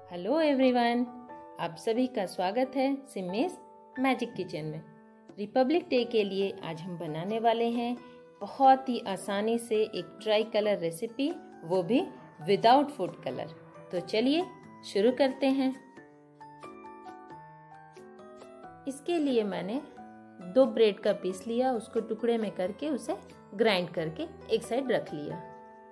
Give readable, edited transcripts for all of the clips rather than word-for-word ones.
Hello everyone, आप सभी का स्वागत है सिम्मीज मैजिक किचन में। रिपब्लिक डे के लिए आज हम बनाने वाले हैं बहुत ही आसानी से एक ट्राई कलर रेसिपी, वो भी विदाउट फूड कलर। तो चलिए शुरू करते हैं। इसके लिए मैंने 2 ब्रेड का पीस लिया, उसको टुकड़े में करके उसे ग्राइंड करके एक साइड रख लिया।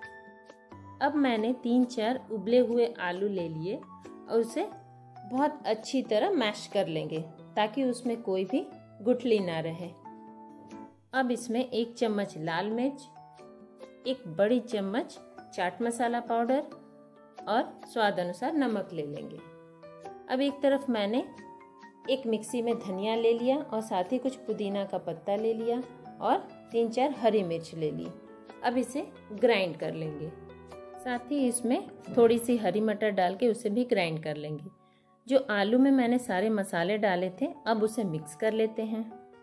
अब मैंने 3-4 उबले हुए आलू ले लिए और उसे बहुत अच्छी तरह मैश कर लेंगे ताकि उसमें कोई भी गुठली ना रहे। अब इसमें 1 चम्मच लाल मिर्च, 1 बड़ी चम्मच चाट मसाला पाउडर और स्वाद अनुसार नमक ले लेंगे। अब एक तरफ मैंने एक मिक्सी में धनिया ले लिया और साथ ही कुछ पुदीना का पत्ता ले लिया और 3-4 हरी मिर्च ले ली। अब इसे ग्राइंड कर लेंगे। साथ ही इसमें थोड़ी सी हरी मटर डाल के उसे भी ग्राइंड कर लेंगे। जो आलू में मैंने सारे मसाले डाले थे, अब उसे मिक्स कर लेते हैं।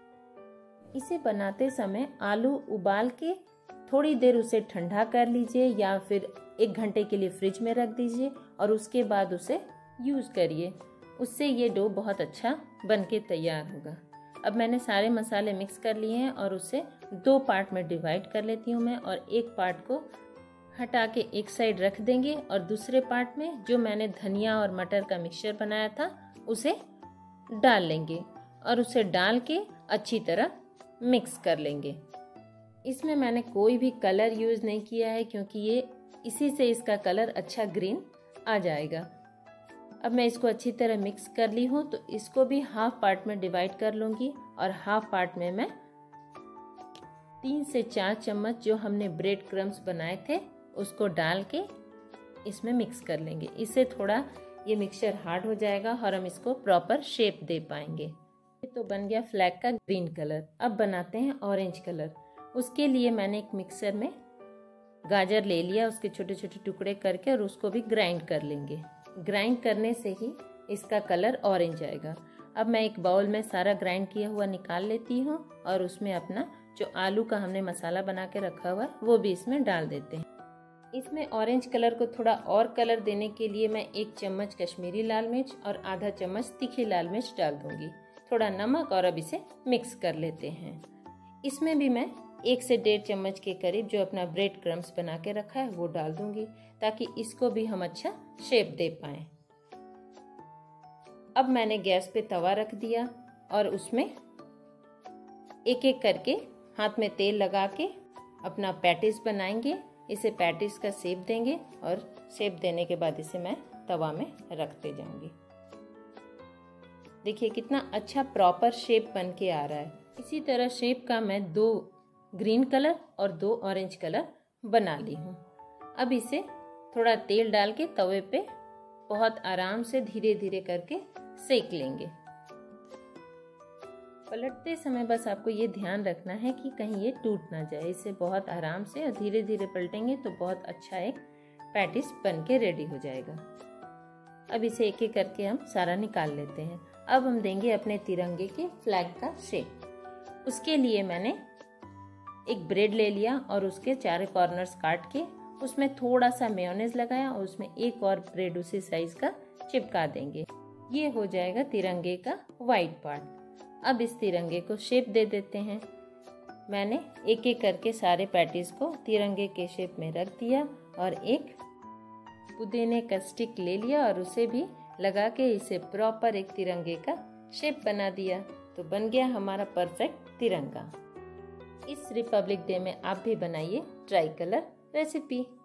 इसे बनाते समय आलू उबाल के थोड़ी देर उसे ठंडा कर लीजिए या फिर 1 घंटे के लिए फ्रिज में रख दीजिए और उसके बाद उसे यूज करिए। उससे ये डो बहुत अच्छा बन के तैयार होगा। अब मैंने सारे मसाले मिक्स कर लिए हैं और उसे 2 पार्ट में डिवाइड कर लेती हूँ मैं, और एक पार्ट को हटा के एक साइड रख देंगे और दूसरे पार्ट में जो मैंने धनिया और मटर का मिक्सचर बनाया था उसे डाल लेंगे और उसे डाल के अच्छी तरह मिक्स कर लेंगे। इसमें मैंने कोई भी कलर यूज नहीं किया है क्योंकि ये इसी से इसका कलर अच्छा ग्रीन आ जाएगा। अब मैं इसको अच्छी तरह मिक्स कर ली हूँ, तो इसको भी हाफ पार्ट में डिवाइड कर लूँगी और हाफ पार्ट में मैं 3 से 4 चम्मच जो हमने ब्रेड क्रम्स बनाए थे उसको डाल के इसमें मिक्स कर लेंगे। इससे थोड़ा ये मिक्सचर हार्ड हो जाएगा और हम इसको प्रॉपर शेप दे पाएंगे। तो बन गया फ्लैग का ग्रीन कलर। अब बनाते हैं ऑरेंज कलर। उसके लिए मैंने एक मिक्सर में गाजर ले लिया, उसके छोटे छोटे टुकड़े करके, और उसको भी ग्राइंड कर लेंगे। ग्राइंड करने से ही इसका कलर ऑरेंज आएगा। अब मैं एक बाउल में सारा ग्राइंड किया हुआ निकाल लेती हूँ और उसमें अपना जो आलू का हमने मसाला बना के रखा हुआ वो भी इसमें डाल देते हैं। इसमें ऑरेंज कलर को थोड़ा और कलर देने के लिए मैं 1 चम्मच कश्मीरी लाल मिर्च और आधा चम्मच तीखी लाल मिर्च डाल दूंगी, थोड़ा नमक, और अब इसे मिक्स कर लेते हैं। इसमें भी मैं 1 से 1.5 चम्मच के करीब जो अपना ब्रेड क्रम्स बना के रखा है वो डाल दूंगी ताकि इसको भी हम अच्छा शेप दे पाए। अब मैंने गैस पे तवा रख दिया और उसमें एक एक करके हाथ में तेल लगा के अपना पैटीज बनाएंगे। इसे पैटीज का शेप देंगे और शेप देने के बाद इसे मैं तवा में रखते जाऊंगी। देखिए कितना अच्छा प्रॉपर शेप बन के आ रहा है। इसी तरह शेप का मैं 2 ग्रीन कलर और 2 ऑरेंज कलर बना ली हूँ। अब इसे थोड़ा तेल डाल के तवे पे बहुत आराम से धीरे धीरे करके सेक लेंगे। पलटते समय बस आपको ये ध्यान रखना है कि कहीं ये टूट ना जाए। इसे बहुत आराम से और धीरे धीरे पलटेंगे तो बहुत अच्छा एक पैटिस बन के रेडी हो जाएगा। अब इसे एक एक करके हम सारा निकाल लेते हैं। अब हम देंगे अपने तिरंगे के फ्लैग का शेप। उसके लिए मैंने एक ब्रेड ले लिया और उसके 4 कॉर्नर्स काट के उसमें थोड़ा सा मेयोनेज लगाया और उसमें एक और ब्रेड उसी साइज का चिपका देंगे। ये हो जाएगा तिरंगे का व्हाइट पार्ट। अब इस तिरंगे को शेप दे देते हैं। मैंने एक एक करके सारे पैटीज को तिरंगे के शेप में रख दिया और एक पुदीने का स्टिक ले लिया और उसे भी लगा के इसे प्रॉपर एक तिरंगे का शेप बना दिया। तो बन गया हमारा परफेक्ट तिरंगा। इस रिपब्लिक डे में आप भी बनाइए ट्राई कलर रेसिपी।